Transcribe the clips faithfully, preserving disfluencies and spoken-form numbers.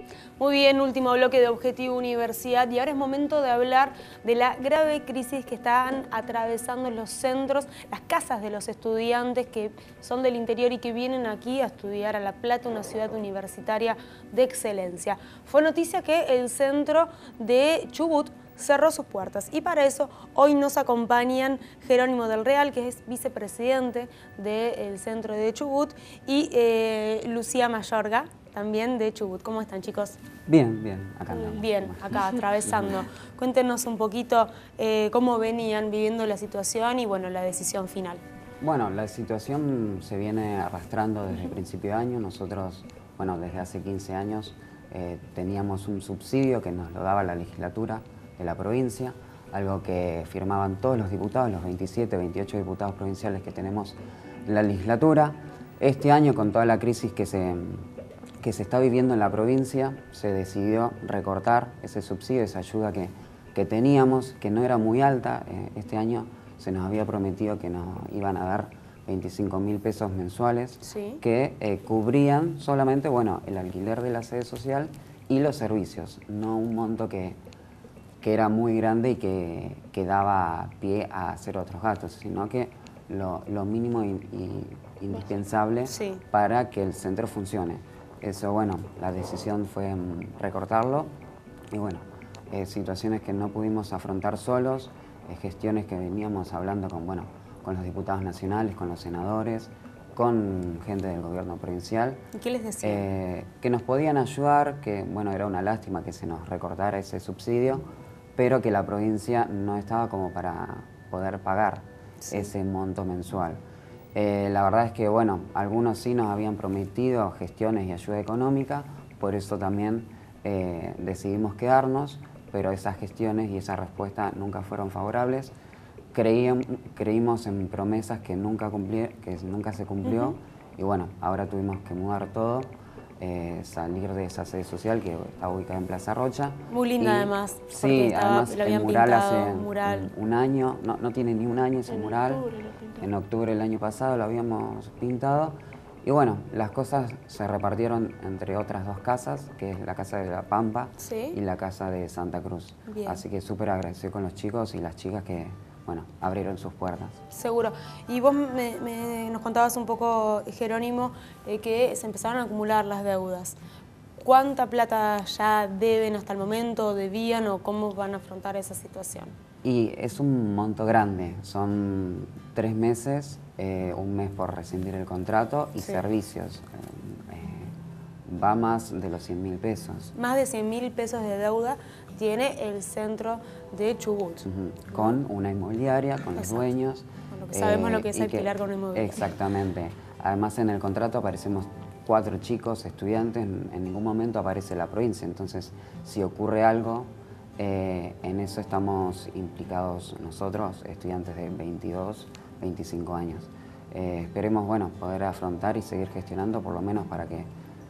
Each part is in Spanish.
Muy bien, último bloque de Objetivo Universidad y ahora es momento de hablar de la grave crisis que están atravesando los centros, las casas de los estudiantes que son del interior y que vienen aquí a estudiar a La Plata, una ciudad universitaria de excelencia. Fue noticia que el centro de Chubut cerró sus puertas y para eso hoy nos acompañan Jerónimo del Real, que es vicepresidente del centro de Chubut, y eh, Lucía Mayorga, también de Chubut. ¿Cómo están, chicos? Bien, bien, acá andamos. Bien, acá atravesando. Cuéntenos un poquito eh, cómo venían viviendo la situación y bueno, la decisión final. Bueno, la situación se viene arrastrando desde el principio de año. Nosotros, bueno, desde hace quince años eh, teníamos un subsidio que nos lo daba la legislatura de la provincia, algo que firmaban todos los diputados, los veintisiete, veintiocho diputados provinciales que tenemos en la legislatura. Este año, con toda la crisis que se, que se está viviendo en la provincia, se decidió recortar ese subsidio, esa ayuda que, que teníamos, que no era muy alta. Eh, este año se nos había prometido que nos iban a dar veinticinco mil pesos mensuales, sí, que eh, cubrían solamente, bueno, el alquiler de la sede social y los servicios, no un monto que que era muy grande y que, que daba pie a hacer otros gastos, sino que lo, lo mínimo y, y indispensable sí. para que el centro funcione. Eso, bueno, la decisión fue recortarlo y bueno, eh, situaciones que no pudimos afrontar solos, eh, gestiones que veníamos hablando con, bueno, con los diputados nacionales, con los senadores, con gente del gobierno provincial. ¿Y qué les decían? Eh, que nos podían ayudar, que bueno, era una lástima que se nos recortara ese subsidio, pero que la provincia no estaba como para poder pagar sí. ese monto mensual. Eh, la verdad es que, bueno, algunos sí nos habían prometido gestiones y ayuda económica, por eso también eh, decidimos quedarnos, pero esas gestiones y esa respuesta nunca fueron favorables. Creíamos, creímos en promesas que nunca, cumplí, que nunca se cumplió, uh-huh. y bueno, ahora tuvimos que mudar todo. Eh, salir de esa sede social que está ubicada en Plaza Rocha. Muy linda y, además. Sí, estaba, además lo habían el mural pintado, hace mural. Un, un año, no, no tiene ni un año ese en mural. Octubre en octubre del año pasado lo habíamos pintado. Y bueno, las cosas se repartieron entre otras dos casas, que es la casa de La Pampa ¿sí? y la casa de Santa Cruz. Bien. Así que súper agradecido con los chicos y las chicas que, bueno, abrieron sus puertas. Seguro. Y vos me, me, nos contabas un poco, Jerónimo, eh, que se empezaron a acumular las deudas. ¿Cuánta plata ya deben hasta el momento, debían o cómo van a afrontar esa situación? Y es un monto grande, son tres meses, eh, un mes por rescindir el contrato y sí. servicios. Eh, eh, va más de los cien mil pesos. Más de cien mil pesos de deuda tiene el centro de Chubut. Uh-huh. Con una inmobiliaria, con Exacto. los dueños. Con lo que sabemos eh, lo que es alquilar que, con una inmobiliaria. Exactamente. Además en el contrato aparecemos cuatro chicos, estudiantes, en, en ningún momento aparece la provincia. Entonces, si ocurre algo, eh, en eso estamos implicados nosotros, estudiantes de veintidós, veinticinco años. Eh, esperemos, bueno, poder afrontar y seguir gestionando, por lo menos para que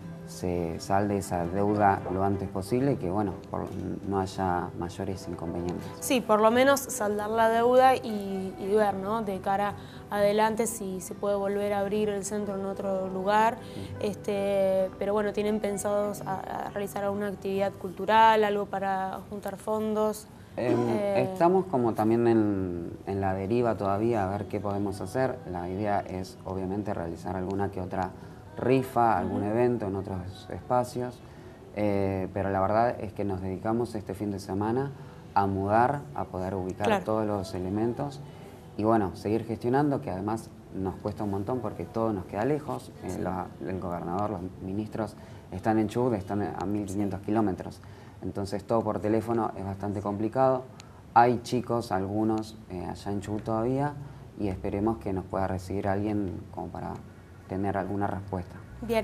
se salde esa deuda lo antes posible y que, bueno, por, no haya mayores inconvenientes. Sí, por lo menos saldar la deuda y, y ver, ¿no?, de cara adelante si se puede volver a abrir el centro en otro lugar. Uh-huh. este, pero bueno, ¿tienen pensados a, a realizar alguna actividad cultural, algo para juntar fondos? Eh, eh, estamos como también en, en la deriva todavía a ver qué podemos hacer. La idea es, obviamente, realizar alguna que otra rifa, algún uh-huh. evento en otros espacios, eh, pero la verdad es que nos dedicamos este fin de semana a mudar, a poder ubicar claro. todos los elementos y bueno, seguir gestionando, que además nos cuesta un montón porque todo nos queda lejos. Sí. Eh, la, el gobernador, los ministros están en Chubut, están a mil quinientos sí. kilómetros, entonces todo por teléfono es bastante complicado. Hay chicos, algunos eh, allá en Chubut todavía, y esperemos que nos pueda recibir alguien como para tener alguna respuesta. Bien,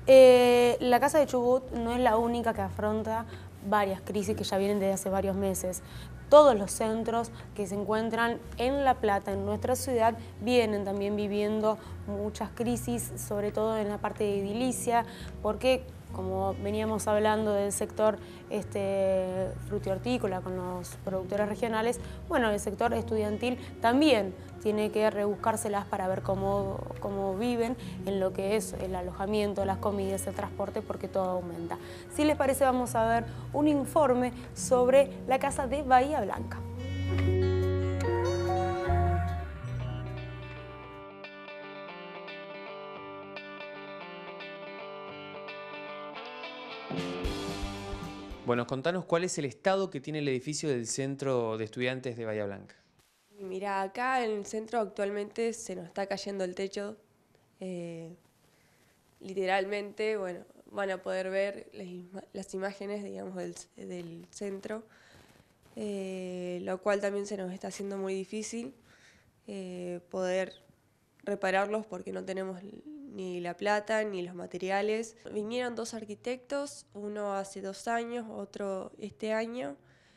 eh, la Casa de Chubut no es la única que afronta varias crisis que ya vienen desde hace varios meses. Todos los centros que se encuentran en La Plata, en nuestra ciudad, vienen también viviendo muchas crisis, sobre todo en la parte de edilicia, porque como veníamos hablando del sector este, frutihortícola con los productores regionales, bueno, el sector estudiantil también tiene que rebuscárselas para ver cómo, cómo viven en lo que es el alojamiento, las comidas, el transporte, porque todo aumenta. Si les parece, vamos a ver un informe sobre la casa de Bahía Blanca. Bueno, contanos cuál es el estado que tiene el edificio del Centro de Estudiantes de Bahía Blanca. Mira, acá en el centro actualmente se nos está cayendo el techo. Eh, literalmente, bueno, van a poder ver las, ima las imágenes, digamos, del, del centro, eh, lo cual también se nos está haciendo muy difícil eh, poder repararlos porque no tenemos ni la plata ni los materiales. Vinieron dos arquitectos, uno hace dos años, otro este año,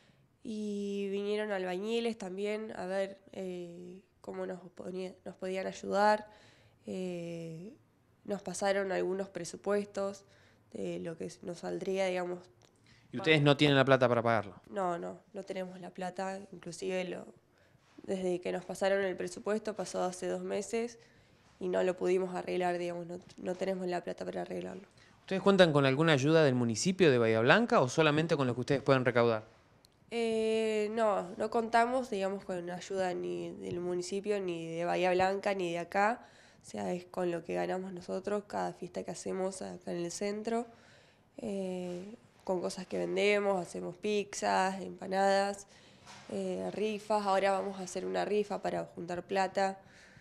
y vinieron albañiles también a ver eh, cómo nos, ponía, nos podían ayudar. Eh, nos pasaron algunos presupuestos de lo que nos saldría, digamos. ¿Y ustedes no tienen la plata para pagarlo? No, no, no tenemos la plata, inclusive lo, desde que nos pasaron el presupuesto pasó hace dos meses y no lo pudimos arreglar, digamos, no, no tenemos la plata para arreglarlo. ¿Ustedes cuentan con alguna ayuda del municipio de Bahía Blanca o solamente con lo que ustedes pueden recaudar? Eh, no, no contamos, digamos, con ayuda ni del municipio, ni de Bahía Blanca, ni de acá. O sea, es con lo que ganamos nosotros, cada fiesta que hacemos acá en el centro, eh, con cosas que vendemos, hacemos pizzas, empanadas, eh, rifas. Ahora vamos a hacer una rifa para juntar plata,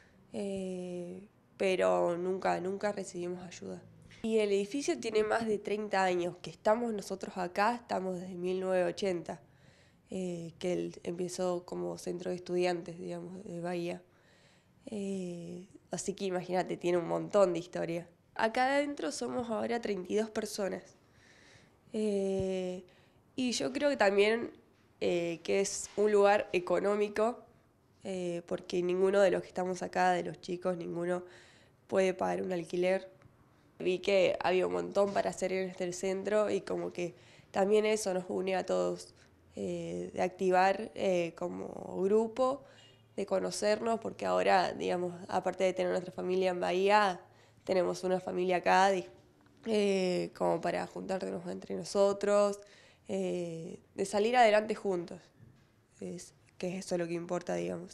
eh, pero nunca, nunca recibimos ayuda. Y el edificio tiene más de treinta años, que estamos nosotros acá, estamos desde mil novecientos ochenta. Eh, que él empezó como centro de estudiantes, digamos, de Bahía. Eh, así que imagínate, tiene un montón de historia. Acá adentro somos ahora treinta y dos personas. Eh, y yo creo que también eh, que es un lugar económico, eh, porque ninguno de los que estamos acá, de los chicos, ninguno puede pagar un alquiler. Vi que había un montón para hacer en este centro y como que también eso nos une a todos. Eh, de activar eh, como grupo, de conocernos, porque ahora, digamos, aparte de tener nuestra familia en Bahía, tenemos una familia acá, de, eh, como para juntarnos entre nosotros, eh, de salir adelante juntos, es, que es eso lo que importa, digamos.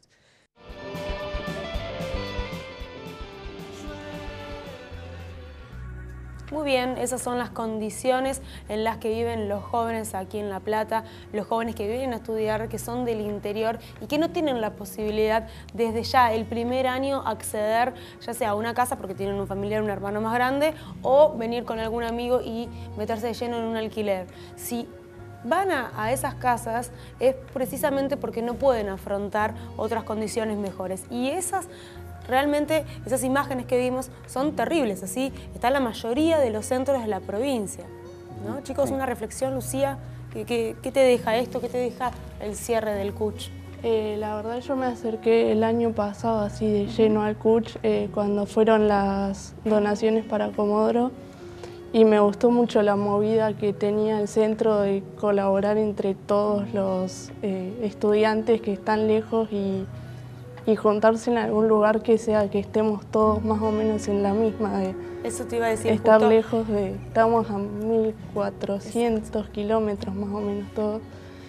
Muy bien, esas son las condiciones en las que viven los jóvenes aquí en La Plata, los jóvenes que vienen a estudiar, que son del interior y que no tienen la posibilidad desde ya el primer año acceder ya sea a una casa porque tienen un familiar, un hermano más grande, o venir con algún amigo y meterse de lleno en un alquiler. Si van a, a esas casas es precisamente porque no pueden afrontar otras condiciones mejores, y esas realmente, esas imágenes que vimos son terribles. Así está la mayoría de los centros de la provincia, ¿no? Chicos, Sí. Una reflexión, Lucía, ¿qué, qué, qué te deja esto? ¿Qué te deja el cierre del C U C H? Eh, la verdad yo me acerqué el año pasado así de lleno al C U C H eh, cuando fueron las donaciones para Comodoro, y me gustó mucho la movida que tenía el centro de colaborar entre todos los eh, estudiantes que están lejos y y juntarse en algún lugar que sea que estemos todos más o menos en la misma, de Eso te iba a decir estar justo. lejos de, estamos a mil cuatrocientos kilómetros más o menos todos.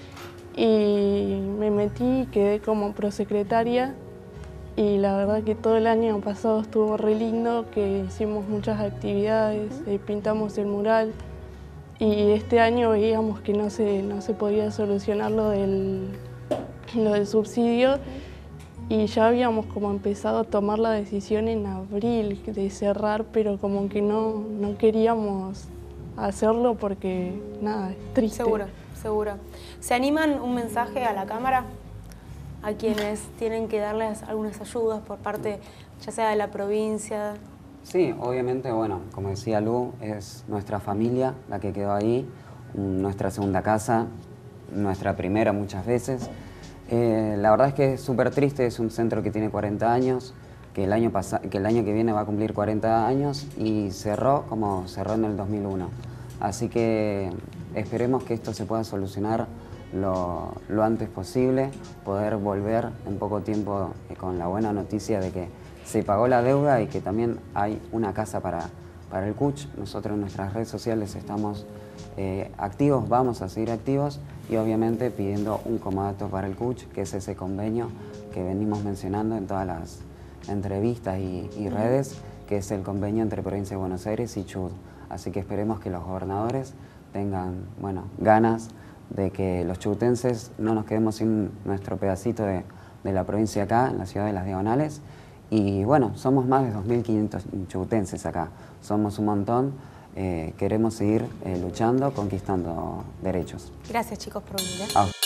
Y me metí, quedé como prosecretaria, y la verdad que todo el año pasado estuvo re lindo, que hicimos muchas actividades, eh, pintamos el mural, y este año veíamos que no se, no se podía solucionar lo del, lo del subsidio. Y ya habíamos como empezado a tomar la decisión en abril de cerrar, pero como que no, no queríamos hacerlo porque, nada, es triste. Seguro, seguro. ¿Se animan un mensaje a la cámara a quienes tienen que darles algunas ayudas por parte, ya sea de la provincia? Sí, obviamente, bueno, como decía Lu, es nuestra familia la que quedó ahí, nuestra segunda casa, nuestra primera muchas veces. Eh, la verdad es que es súper triste, es un centro que tiene cuarenta años, que el, año que el año que viene va a cumplir cuarenta años y cerró como cerró en el dos mil uno. Así que esperemos que esto se pueda solucionar lo, lo antes posible, poder volver en poco tiempo eh, con la buena noticia de que se pagó la deuda y que también hay una casa para, para el C U C H. Nosotros en nuestras redes sociales estamos eh, activos, vamos a seguir activos y obviamente pidiendo un comodato para el C U C H, que es ese convenio que venimos mencionando en todas las entrevistas y, y redes, que es el convenio entre Provincia de Buenos Aires y Chubut. Así que esperemos que los gobernadores tengan, bueno, ganas de que los chubutenses no nos quedemos sin nuestro pedacito de, de la provincia acá, en la ciudad de Las Diagonales. Y bueno, somos más de dos mil quinientos chubutenses acá, somos un montón, eh, queremos seguir eh, luchando, conquistando derechos. Gracias chicos por venir. ¿eh? Ah.